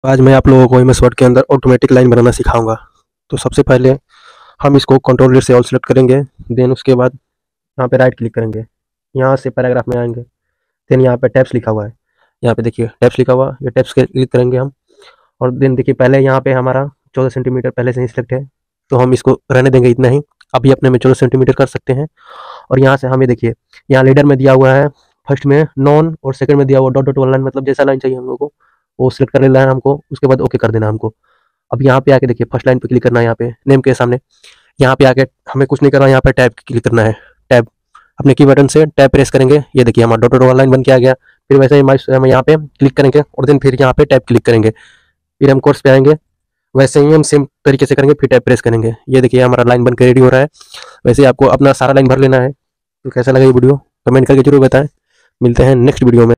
आज मैं आप लोगों को एमएस वर्ड के अंदर ऑटोमेटिक लाइन बनाना सिखाऊंगा। तो सबसे पहले हम इसको कंट्रोल से ऑल सेलेक्ट करेंगे। देन उसके बाद यहाँ पे राइट क्लिक करेंगे, यहाँ से पैराग्राफ में आएंगे। देन यहाँ पे टैब्स लिखा हुआ है, यहाँ पे देखिए टैब्स लिखा हुआ, ये टैब्स के क्लिक करेंगे हम। और देन देखिए पहले यहाँ पे हमारा 14 सेंटीमीटर पहले से ही सिलेक्ट है, तो हम इसको रहने देंगे इतना ही। अभी अपने में 14 सेंटीमीटर कर सकते हैं। और यहाँ से हमें देखिए यहाँ लीडर में दिया हुआ है, फर्स्ट में नॉन और सेकंड में दिया हुआ डॉट डॉट वाला लाइन, मतलब जैसा लाइन चाहिए हम लोग को वो सिलेक्ट कर लेना है हमको। उसके बाद ओके कर देना हमको। अब यहाँ पे आके देखिए फर्स्ट लाइन पे क्लिक करना है, यहाँ पे नेम के सामने। यहाँ पे आके हमें कुछ नहीं करना, यहाँ पे टैब क्लिक करना है। टैब अपने की बटन से टैब प्रेस करेंगे, ये देखिए हमारा डॉट डॉट वाला लाइन बन के आ गया। फिर वैसे ही हम यहाँ पे क्लिक करेंगे और देन फिर यहाँ पे टैब क्लिक करेंगे। फिर हम कोर्स पे आएंगे, वैसे ही हम सेम तरीके से करेंगे, फिर टैब प्रेस करेंगे। ये देखिए हमारा लाइन बन के रेडी हो रहा है। वैसे ही आपको अपना सारा लाइन भर लेना है। तो कैसा लगा ये वीडियो कमेंट करके जरूर बताएं। मिलते हैं नेक्स्ट वीडियो में।